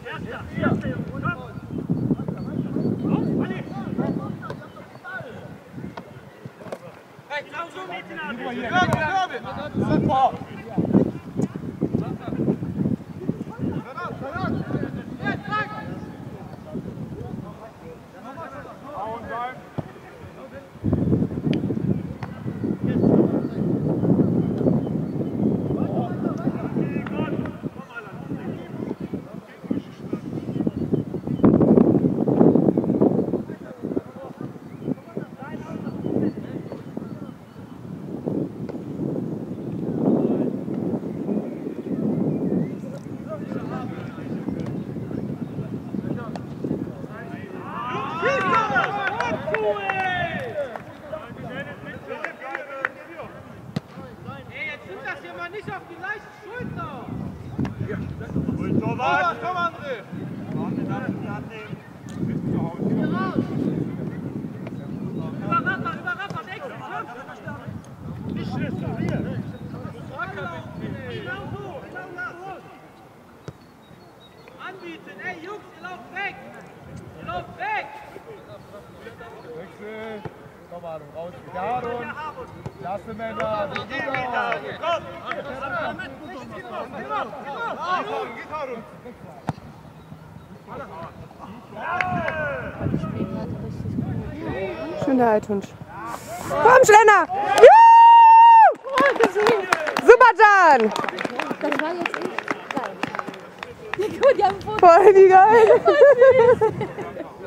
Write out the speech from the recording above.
Super! Nicht auf die leichte Schulter! Komm, André! Über Rapper, nächsten Nicht schlecht, hier! Genau so, genau das! Anbieten, ey Jungs, ihr lauft weg! Ihr lauft weg! Wechsel! Komm, Adam, raus! Garden! Klasse Männer! Komm! Schöner Althunsch. Komm, Schlenner! Juhu! Super, Jan! Das war jetzt echt geil. Ja, gut, die haben Voll wie geil!